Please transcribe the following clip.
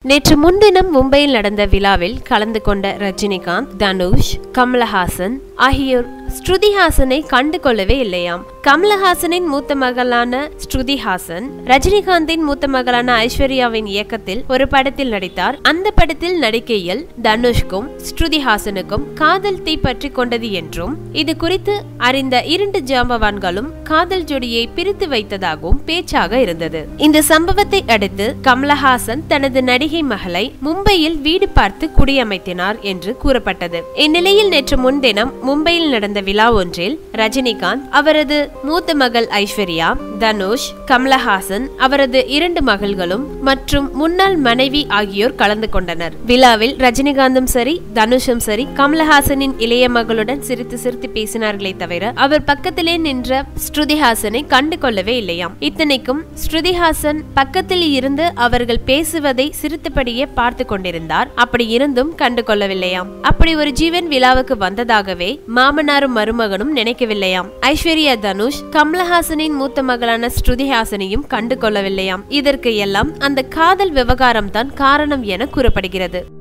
நேற்று முன்தினம் மும்பையில் நடந்த விழாவில் கலந்து கொண்ட ரஜினிகாந்த், தனுஷ், கமலஹாசன் ஆகியோர் ஸ்ருதி ஹாசனை கண்டு கொள்ளவே இல்லையாம். கமலஹாசனின் மூத்த மகளான ஸ்ருதி ஹாசன் ரஜினிகாந்தின் மூத்த மகளான ஐஸ்வர்யாவின் இயக்கத்தில் ஒரு படத்தில் நடித்தார். அந்த படத்தில் நடிக்கையில் தனுஷ்கும் ஸ்ருதி ஹாசனுக்கும் காதல் தீ பற்றி கொண்டது என்றும் இது குறித்து அறிந்த இரண்டு ஜாம்பவான்களும் காதல் ஜோடியை பிரித்து வைத்ததாகவும் பேச்சாக இருந்தது. இந்த சம்பவத்தை அடுத்து கமலஹாசன் தனது நடிகை மகளை மும்பையில் வீடு பார்த்து குடியமைத்தினார் என்று கூறப்பட்டது. இந்நிலையில் நேற்று முன்தினம் மும்பையில் நடந்த விழா ஒன்றில் ரஜினிகாந்த், அவரது மூத்த மகள் ஐஸ்வர்யா, தனுஷ், கமலஹாசன், அவரது இரண்டு மகள்களும் மற்றும் முன்னாள் மனைவி ஆகியோர் கலந்து கொண்டனர். விழாவில் ரஜினிகாந்தும் சரி, தனுஷும் சரி கமலஹாசனின் இளைய மகளுடன் சிரித்து சிரித்து பேசினார்களே தவிர அவர் பக்கத்திலே நின்ற ஸ்ருதிஹாசனை கண்டு கொள்ளவே இல்லையாம். இத்தனைக்கும் ஸ்ருதிஹாசன் பக்கத்தில் இருந்து அவர்கள் பேசுவதை சிரித்தபடியே பார்த்து கொண்டிருந்தார். அப்படி இருந்தும் கண்டு கொள்ளவில்லையாம். அப்படி ஒரு ஜீவன் விழாவுக்கு வந்ததாகவே மாமனாரும் மருமகனும் நினைக்கவில்லையாம். ஐஸ்வர்யா, தனுஷ் கமலஹாசனின் மூத்த மகளான ஸ்ருதிஹாசனையும் கண்டு கொள்ளவில்லையாம். இதற்கு எல்லாம் அந்த காதல் விவகாரம் தான் காரணம் என கூறப்படுகிறது.